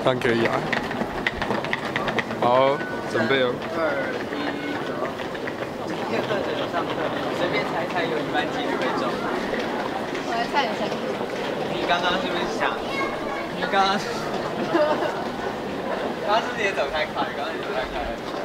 当然可以啊。好，准备哦。 2、1，走。今天课程有上课，随便猜猜有一半几率会中。 我来猜你生日。 你刚刚是不是想？你刚刚是不是也走太快？刚刚你走太快了。